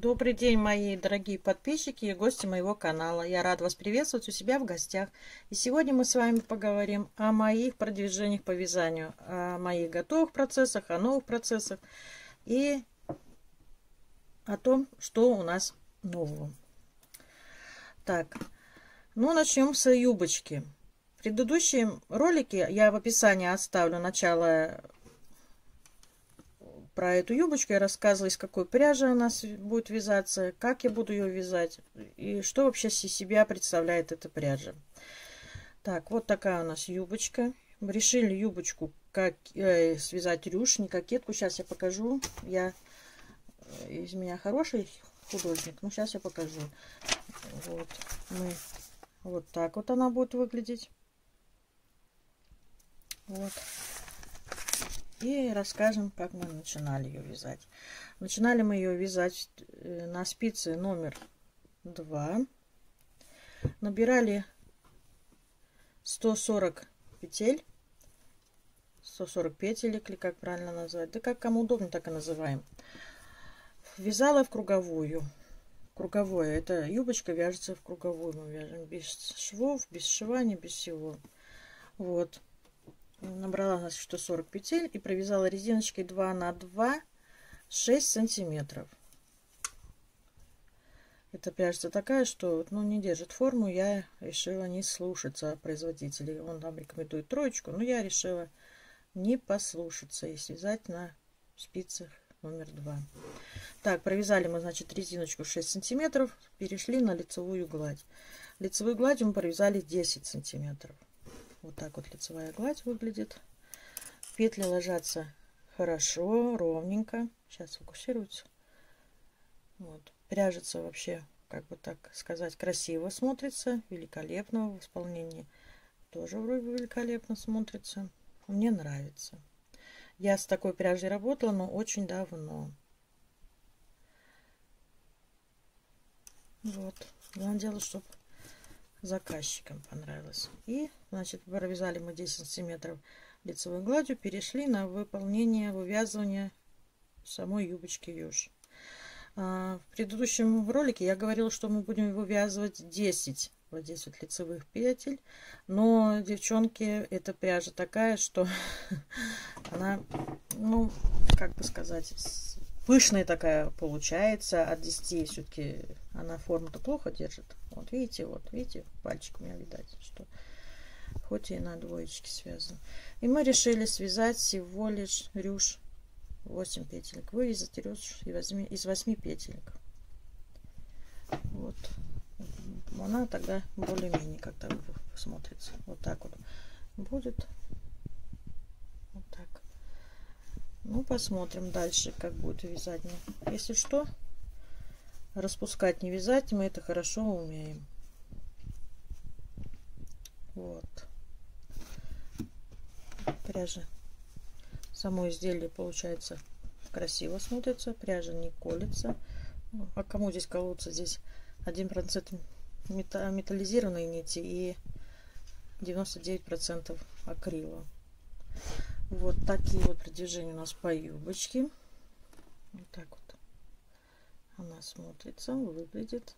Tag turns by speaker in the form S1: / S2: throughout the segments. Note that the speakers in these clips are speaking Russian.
S1: Добрый день, мои дорогие подписчики и гости моего канала. Я рада вас приветствовать у себя в гостях. И сегодня мы с вами поговорим о моих продвижениях по вязанию, о моих готовых процессах, о новых процессах и о том, что у нас нового. Так, начнем с юбочки. В предыдущем ролике я в описании оставлю начало. Про эту юбочку я рассказывала, из какой пряжи она будет вязаться, как я буду ее вязать и что вообще из себя представляет эта пряжа. Так, вот такая у нас юбочка. Мы решили юбочку связать рюш, не кокетку. Сейчас я покажу. Из меня хороший художник, но сейчас я покажу. Вот так вот она будет выглядеть. Вот. И расскажем, как мы начинали ее вязать. Начинали мы ее вязать на спице номер 2. Набирали 140 петель. 140 петелек, или как правильно назвать. Да как кому удобно, так и называем. Вязала в круговую. Круговое. Это юбочка вяжется в круговую. Мы вяжем без швов, без сшивания, без всего. Вот. Набрала, значит, 140 петель и провязала резиночкой 2 на 2 6 сантиметров. Эта пряжа такая, что не держит форму. Я решила не слушаться производителей. Он там рекомендует троечку, но я решила не послушаться и связать на спицах номер 2. Так, провязали мы, значит, резиночку 6 сантиметров, перешли на лицевую гладь. Лицевую гладь мы провязали 10 сантиметров. Вот так вот лицевая гладь выглядит. Петли ложатся хорошо, ровненько. Сейчас фокусируется. Вот. Пряжется вообще, как бы так сказать, красиво смотрится. Великолепно в исполнении. Тоже вроде великолепно смотрится. Мне нравится. Я с такой пряжей работала, но очень давно. Вот. Главное дело, чтобы заказчикам понравилось. И, значит, провязали мы 10 сантиметров лицевой гладью, перешли на вывязывание самой юбочки юж. В предыдущем ролике я говорила, что мы будем вывязывать 10 вот здесь вот лицевых петель, но, девчонки, эта пряжа такая, что она, как бы сказать, пышная такая получается. От 10 все-таки она форму-то плохо держит. Вот видите, пальчик у меня видать, что хоть и на двоечке связан. И мы решили связать всего лишь рюш 8 петелек. Вывязать рюш из 8 петелек. Вот. Она тогда более-менее как-то смотрится. Вот так вот будет. Вот так. Посмотрим дальше, как будет вязать. Если что, распускать, не вязать, мы это хорошо умеем. Вот. Пряжа. Само изделие получается красиво смотрится. Пряжа не колется. А кому здесь колоться? Здесь 1% металлизированной нити и 99% акрила. Вот такие вот продвижения у нас по юбочке. Вот так вот она смотрится, выглядит.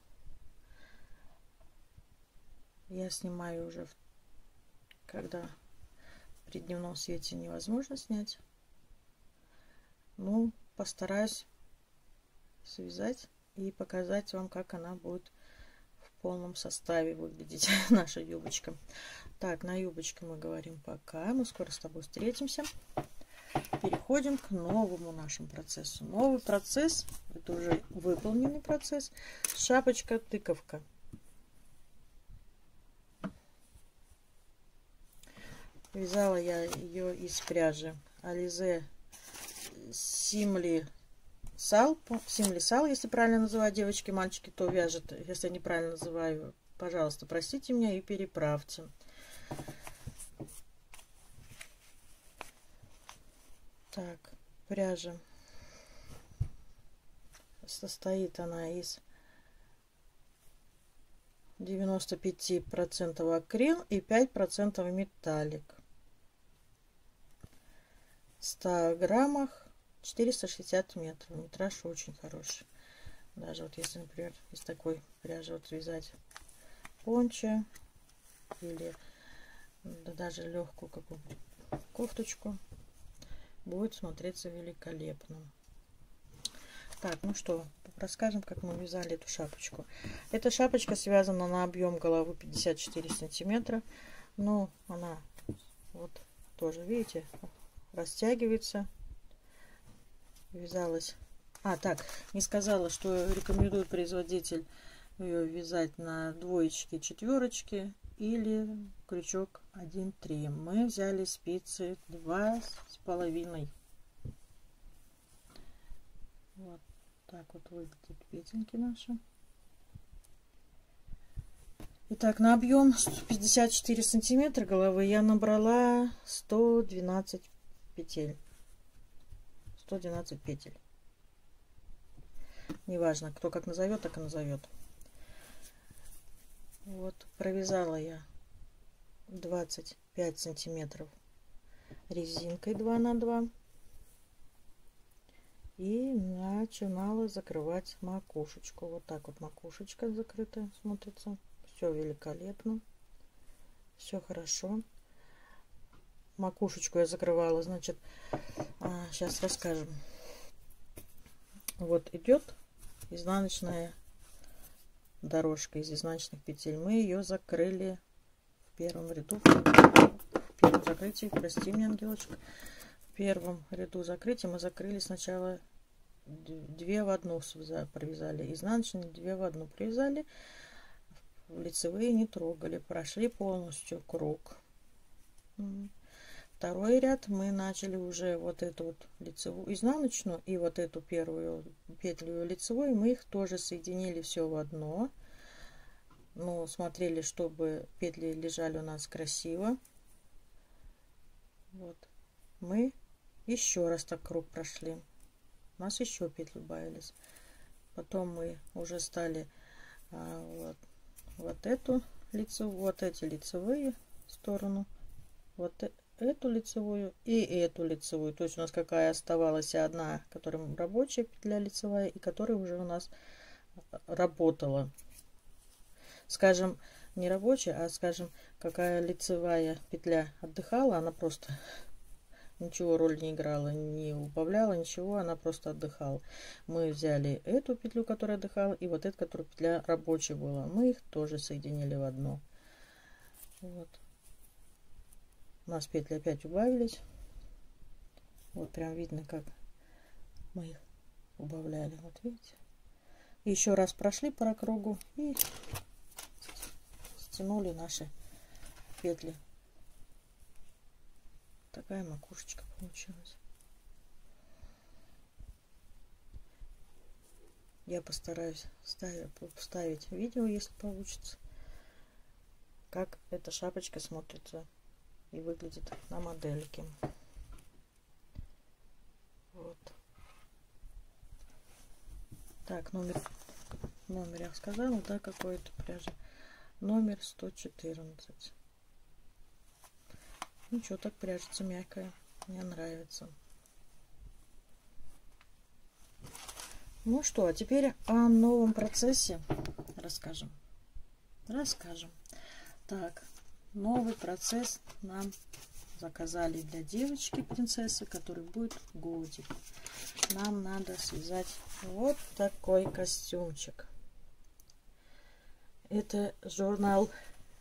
S1: Я снимаю уже, когда при дневном свете невозможно снять. Постараюсь связать и показать вам, как она будет в полном составе выглядеть, наша юбочка. Так, на юбочке мы говорим пока. Мы скоро с тобой встретимся. Переходим к новому нашему процессу. Новый процесс, это уже выполненный процесс. Шапочка-тыковка. Вязала я ее из пряжи Alize Simli Sal, если правильно называю, девочки, мальчики, кто вяжет, если я неправильно называю, пожалуйста, простите меня и переправьте. Так, пряжа. Состоит она из 95% акрил и 5% металлик. В 100 граммах 460 метров. Метраж очень хороший. Даже вот если, например, из такой пряжи вот связать пончо или да, даже легкую какую-нибудь кофточку, будет смотреться великолепно. Так, ну что, расскажем, как мы вязали эту шапочку. Эта шапочка связана на объем головы 54 сантиметра. Но она вот тоже, видите, растягивается. Вязалась. Так, не сказала, что рекомендует производитель ее вязать на двоечки, четверочки или крючок 1,3. Мы взяли спицы 2,5. Вот так вот выглядят петельки наши. Итак, на объем 54 сантиметра головы я набрала 112 петель. 112 петель. Неважно, кто как назовет, так и назовет. Вот, провязала я 25 сантиметров резинкой 2 на 2 и начинала закрывать макушечку. Вот так вот макушечка закрытая смотрится. Все великолепно, все хорошо. Макушечку я закрывала, значит, сейчас расскажем. Вот идет изнаночная дорожка из изнаночных петель. Мы ее закрыли в первом ряду, в первом закрытии, прости меня, ангелочка, в первом ряду закрытия мы закрыли сначала 2 в 1 провязали, изнаночные 2 в 1 провязали, лицевые не трогали, прошли полностью круг. Второй ряд мы начали уже вот эту вот лицевую изнаночную и вот эту первую петлю лицевой, мы их тоже соединили все в одно. Но смотрели, чтобы петли лежали у нас красиво. Вот мы еще раз так круг прошли, у нас еще петли убавились. Потом мы уже стали вот эту лицевую, вот эти лицевые сторону, вот эту лицевую и эту лицевую. То есть у нас какая оставалась одна, которая рабочая петля лицевая и которая уже у нас работала. Скажем, не рабочая, а скажем, какая лицевая петля отдыхала, она просто ничего роли не играла, не убавляла ничего, она просто отдыхала. Мы взяли эту петлю, которая отдыхала, и вот эту, которая петля рабочая была. Мы их тоже соединили в одно. Вот. У нас петли опять убавились. Вот прям видно, как мы их убавляли. Вот видите. Еще раз прошли по кругу и стянули наши петли. Такая макушечка получилась. Я постараюсь вставить видео, если получится, как эта шапочка смотрится и выглядит на модельке. Вот. Так, номер я сказала, да, какой-то пряжа. Номер 114. Ничего, так пряжется мягкая. Мне нравится. Ну что, а теперь о новом процессе расскажем. Так, новый процесс нам заказали для девочки принцессы, который будет годик. Нам надо связать вот такой костюмчик. Это журнал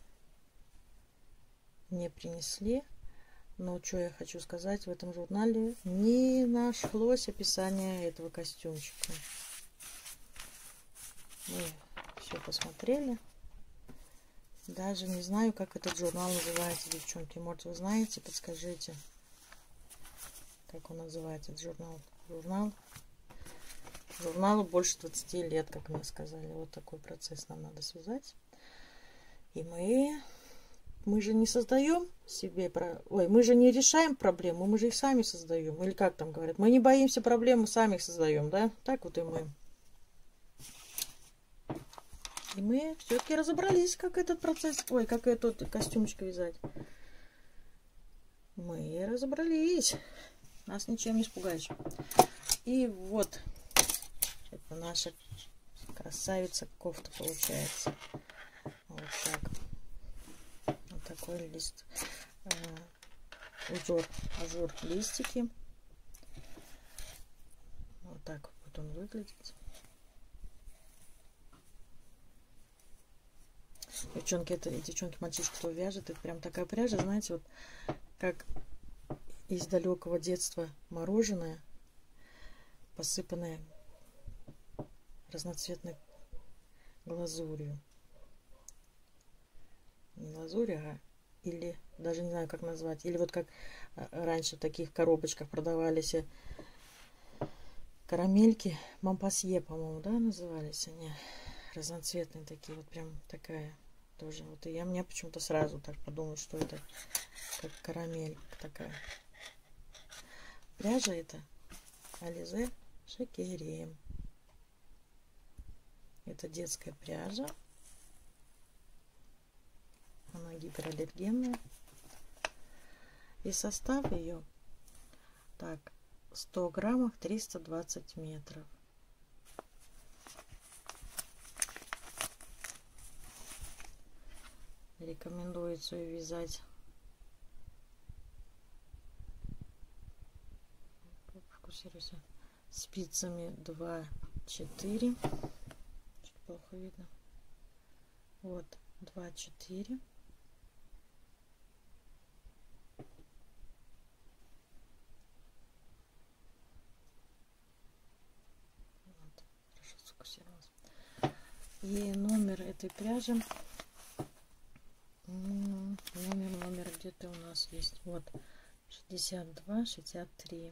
S1: мне принесли. Но что я хочу сказать, в этом журнале не нашлось описания этого костюмчика. Мы все посмотрели. Даже не знаю, как этот журнал называется, девчонки. Может, вы знаете, подскажите, как он называется, этот журнал. Журналу больше 20 лет, как мне сказали. Вот такой процесс нам надо связать. И мы же не создаем себе, мы же не решаем проблемы, мы же их сами создаем. Или как там говорят, мы не боимся проблем, мы сами их создаем, да? Так вот и мы. И мы все-таки разобрались, как этот процесс, как этот костюмчик вязать. Мы разобрались. Нас ничем не испугаешь. И вот это наша Красавица кофта получается. Вот так. Вот такой лист. Узор, ажур, листики. Вот так вот он выглядит. Девчонки, девчонки, мальчишки, кто вяжет, это прям такая пряжа, знаете, вот как из далекого детства мороженое, посыпанное разноцветной глазурью. Не глазурью, а или даже не знаю, как назвать. Или вот как раньше в таких коробочках продавались карамельки. Монпасье, по-моему, да, назывались они. Разноцветные такие. Вот прям такая тоже. Вот и мне почему-то сразу так подумала, что это как карамель такая. Пряжа это Ализе Шекери. Это детская пряжа. Она гипераллергенная. И состав ее, так, 100 граммов 320 метров. Рекомендуется ее вязать фокусируйся спицами 2-4. Чуть плохо видно. Вот 2-4. И номер этой пряжи, номер где-то у нас есть, вот 62-63.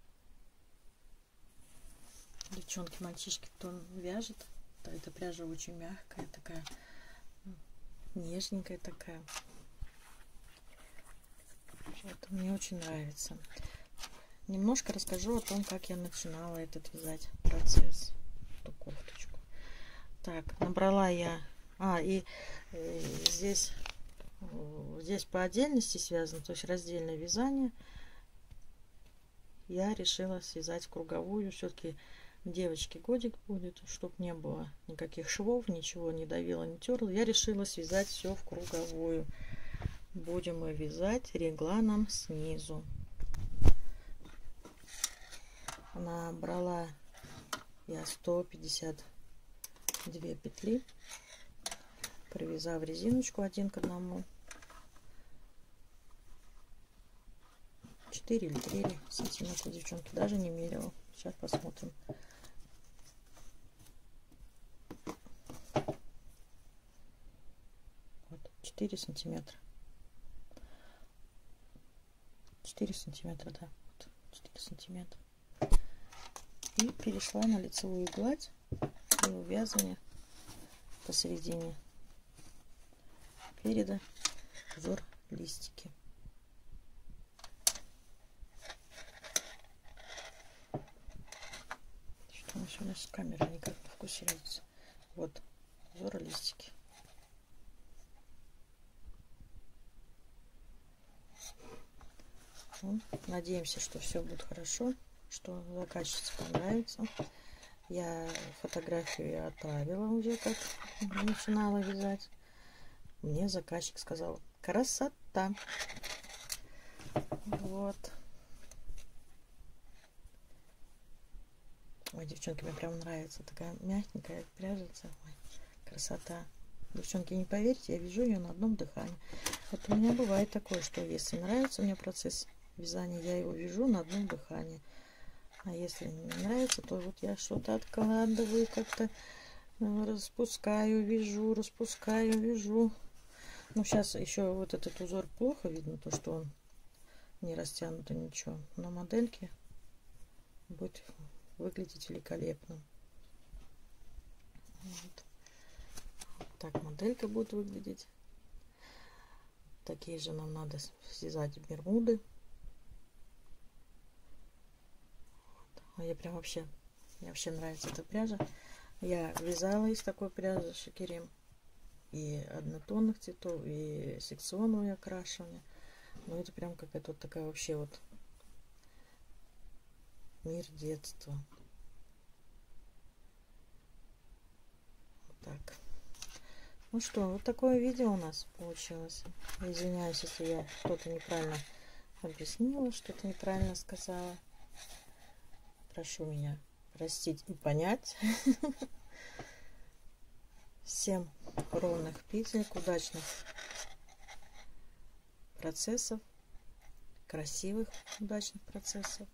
S1: Девчонки, мальчишки, кто вяжет, то эта пряжа очень мягкая, такая нежненькая такая. Вот, мне очень нравится. Немножко расскажу о том, как я начинала этот вязать процесс, эту кофточку. Так, набрала я, здесь по отдельности связано, то есть раздельное вязание. Я решила связать круговую, все-таки девочке годик будет, чтобы не было никаких швов, ничего не давила, не терла. Я решила связать все в круговую. Будем мы вязать регланом снизу. Набрала я 152 петли, провязав резиночку 1 к 1. 4 или 3 сантиметра, девчонки, даже не мерила. Сейчас посмотрим. Вот 4 сантиметра. 4 сантиметра, да. Вот 4 сантиметра. И перешла на лицевую гладь и увязывание посередине переда узор листики. Что у нас сегодня с камерой никак не фокусируется. Вот узор листики. Ну, надеемся, что все будет хорошо, что заказчице понравится. Я фотографию отправила уже, как начинала вязать. Мне заказчик сказал: красота. Вот. Ой, девчонки, мне прям нравится. Такая мягенькая пряжется. Ой, красота. Девчонки, не поверите, я вяжу ее на одном дыхании. Вот у меня бывает такое, что если нравится мне процесс вязания, я его вяжу на одном дыхании. А если не нравится, то вот я что-то откладываю, как-то распускаю, вяжу, распускаю, вяжу. Ну, сейчас еще вот этот узор плохо видно, то, что он не растянуто ничего. На модельке будет выглядеть великолепно. Вот. Так моделька будет выглядеть. Такие же нам надо связать бермуды. Я прям вообще, мне вообще нравится эта пряжа. Я вязала из такой пряжи Шекери и однотонных цветов, и секционного окрашивания. Но это прям какая-то вот такая вообще вот мир детства. Ну что, вот такое видео у нас получилось. Извиняюсь, если я что-то неправильно объяснила, что-то неправильно сказала. Прошу меня простить и понять. Всем ровных петелек, удачных процессов, красивых удачных процессов.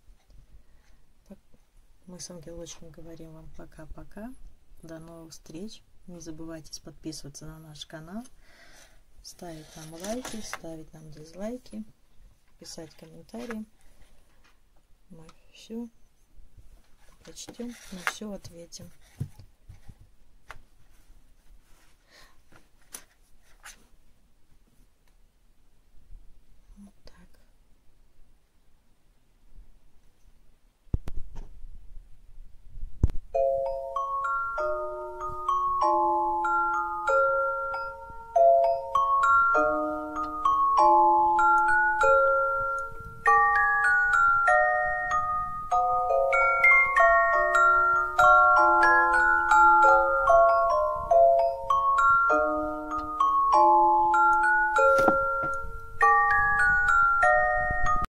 S1: Мы с ангелочком говорим вам пока-пока. До новых встреч. Не забывайте подписываться на наш канал, ставить нам лайки, ставить нам дизлайки, писать комментарии. Мы все прочтем, на все ответим.